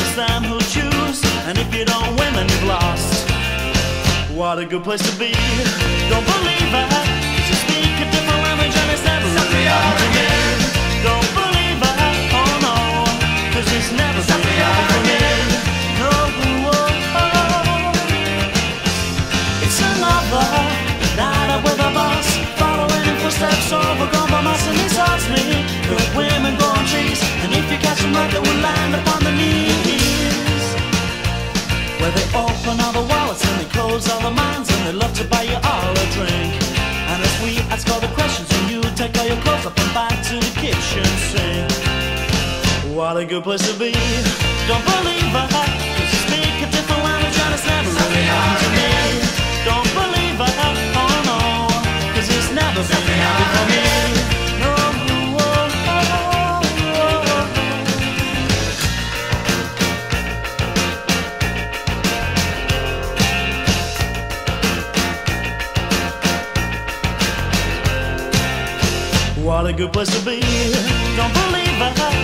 it's them who choose, and if you don't win, then you've lost. What a good place to be. Don't believe it, 'cause you speak a different language and it's never really happened to me. Don't believe it, oh no, 'cause it's never really happened to me. No, it's another night out with a boss, following in footsteps, overgone by mass, and he salts me. Good women go on trees, and if you catch them right, they will land upon their knees. Where they open all the wallets and they close all the minds, and they love to buy you all a drink. And as we ask all the questions, and you take all your clothes up and back to the kitchen sink. What a good place to be. Don't believe it, 'cause you speak a different language and it's never really happened to me. Don't believe it, oh no, 'cause it's never been happened for me. No, what a good place to be. Don't believe it,